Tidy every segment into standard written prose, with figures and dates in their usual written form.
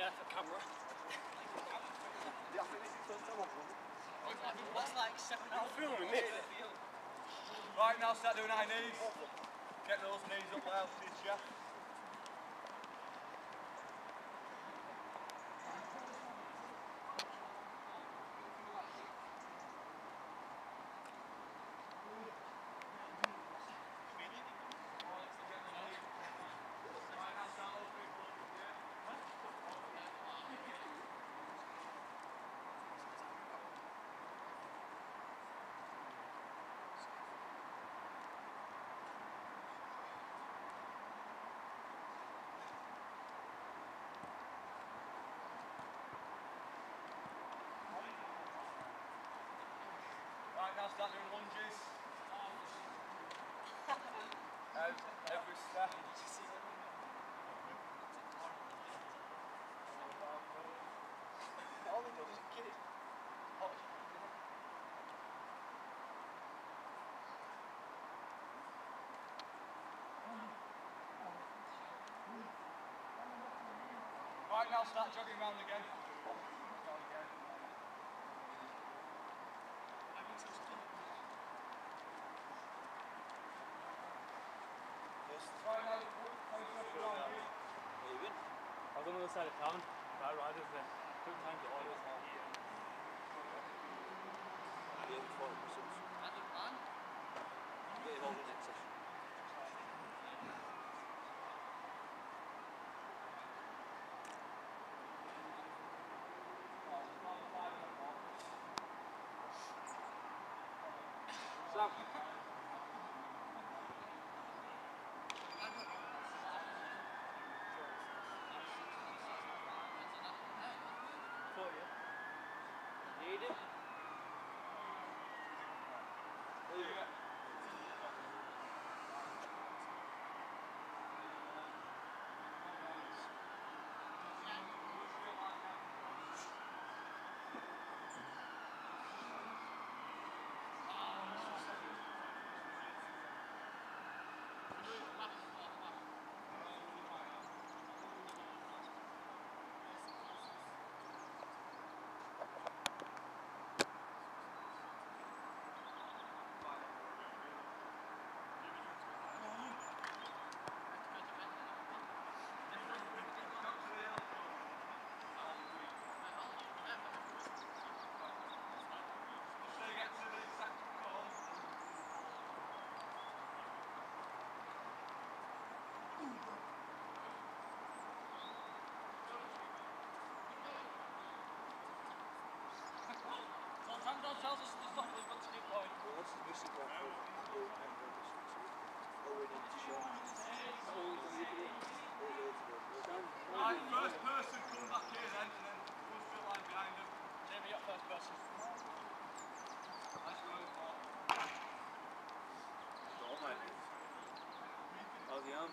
Yeah, for camera. That's like 7 hours. I'm filming this. Right, now start doing high knees. Get those knees up well to your chest. Right, now start doing lunges. Every step. All they do is get it. Right, now start jogging round again. I was on the other side of town. Bad riders there. Took time to order. Get involved in next session. Sam. Need it? Thando tells us there's not really much to keep going. What's the missing one for you and already to show? Right, first person come back here then, and then go straight line behind them. Jamie, you're first person. Let's go. Oh my. How's the arm?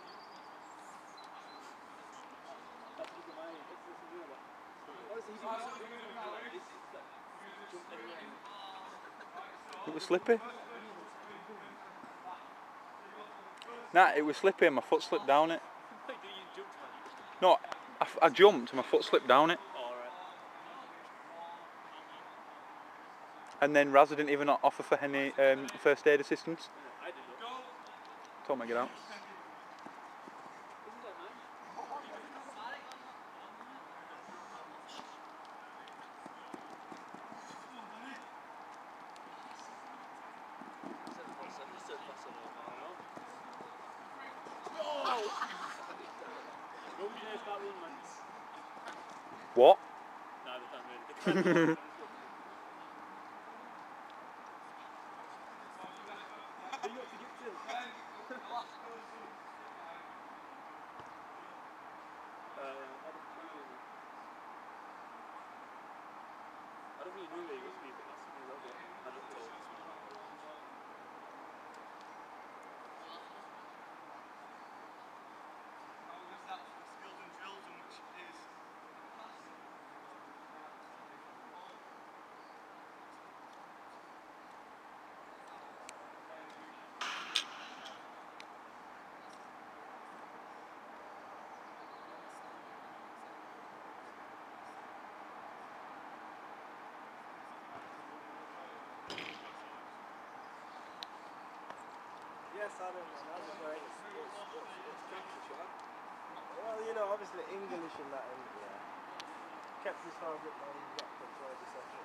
It was slippy. Nah, it was slippy and my foot slipped down it. No, I jumped and my foot slipped down it. And then Razza didn't even offer for any first aid assistance. Told me to get out. What? I don't really know where he was going, but that's something that I don't know. Skills and drills, which is I don't know. That's just right. It's tricky, Sean. Well, you know, obviously English and that, and yeah. Kept his father up and he got control of the session.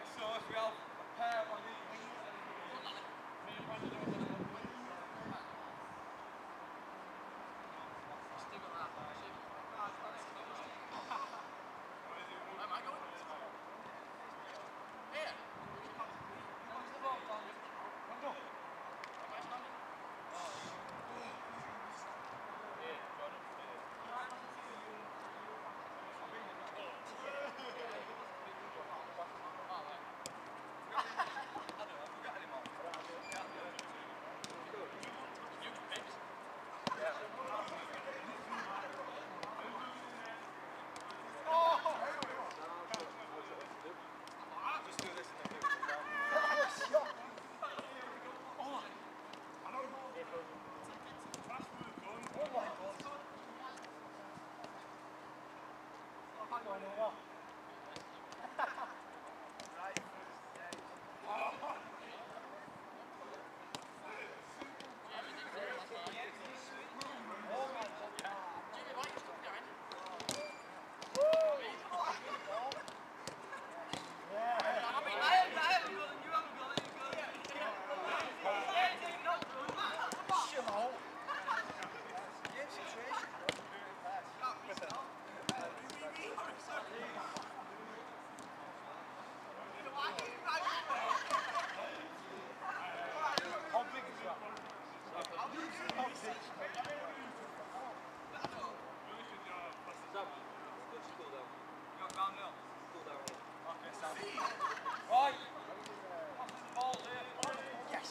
so if we have a pair on each. Right. Ball here. Yes.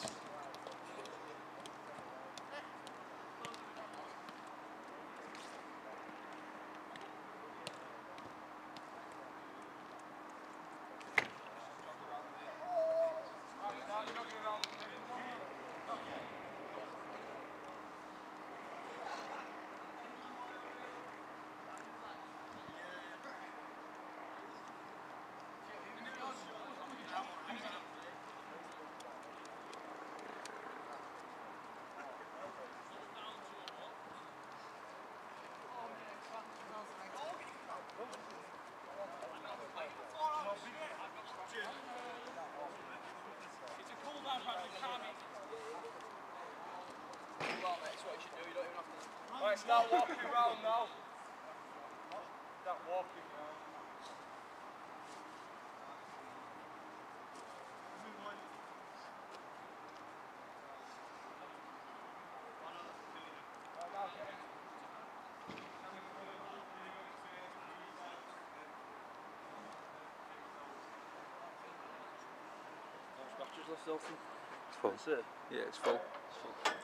Right, start walking round now. Start walking round. Scratches left open. It's full. That's it. Yeah, it's full.